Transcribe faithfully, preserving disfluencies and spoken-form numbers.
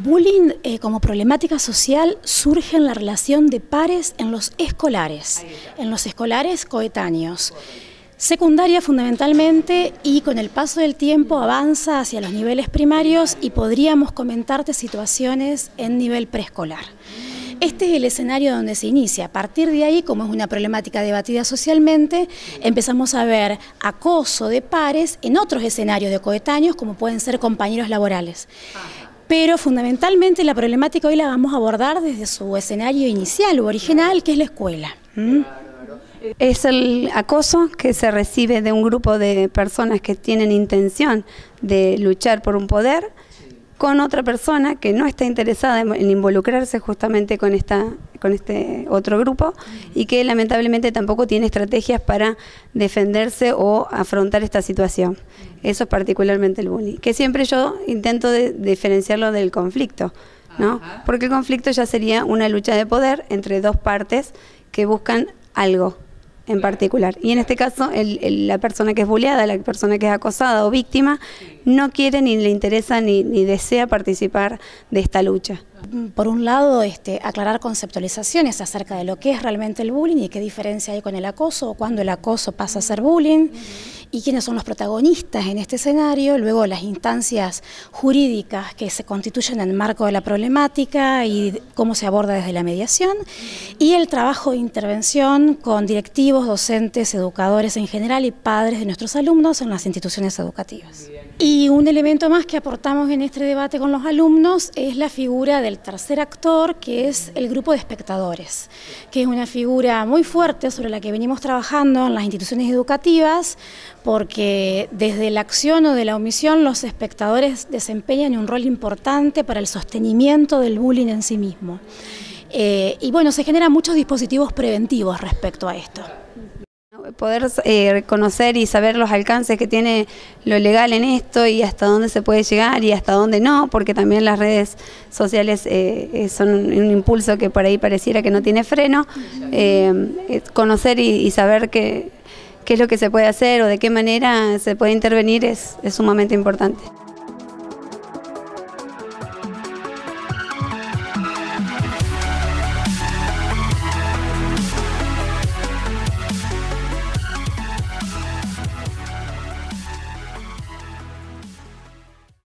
bullying eh, como problemática social surge en la relación de pares en los escolares, en los escolares coetáneos. Secundaria fundamentalmente, y con el paso del tiempo avanza hacia los niveles primarios y podríamos comentarte situaciones en nivel preescolar. Este es el escenario donde se inicia. A partir de ahí, como es una problemática debatida socialmente, empezamos a ver acoso de pares en otros escenarios de coetáneos, como pueden ser compañeros laborales. Pero fundamentalmente la problemática hoy la vamos a abordar desde su escenario inicial o original, que es la escuela. ¿Mm? Es el acoso que se recibe de un grupo de personas que tienen intención de luchar por un poder con otra persona que no está interesada en involucrarse justamente con, esta, con este otro grupo y que lamentablemente tampoco tiene estrategias para defenderse o afrontar esta situación. Eso es particularmente el bullying, que siempre yo intento de diferenciarlo del conflicto, ¿no? Porque el conflicto ya sería una lucha de poder entre dos partes que buscan algo en particular. Y en este caso, el, el, la persona que es bulleada, la persona que es acosada o víctima, no quiere ni le interesa ni, ni desea participar de esta lucha. Por un lado, este, aclarar conceptualizaciones acerca de lo que es realmente el bullying y qué diferencia hay con el acoso o cuándo el acoso pasa a ser bullying y quiénes son los protagonistas en este escenario, luego las instancias jurídicas que se constituyen en el marco de la problemática y cómo se aborda desde la mediación y el trabajo de intervención con directivos, docentes, educadores en general y padres de nuestros alumnos en las instituciones educativas. Y un elemento más que aportamos en este debate con los alumnos es la figura del tercer actor, que es el grupo de espectadores, que es una figura muy fuerte sobre la que venimos trabajando en las instituciones educativas, porque desde la acción o de la omisión los espectadores desempeñan un rol importante para el sostenimiento del bullying en sí mismo. Eh, y bueno, se generan muchos dispositivos preventivos respecto a esto. Poder eh, conocer y saber los alcances que tiene lo legal en esto y hasta dónde se puede llegar y hasta dónde no, porque también las redes sociales eh, son un, un impulso que por ahí pareciera que no tiene freno. Eh, conocer y, y saber qué, qué es lo que se puede hacer o de qué manera se puede intervenir es, es sumamente importante.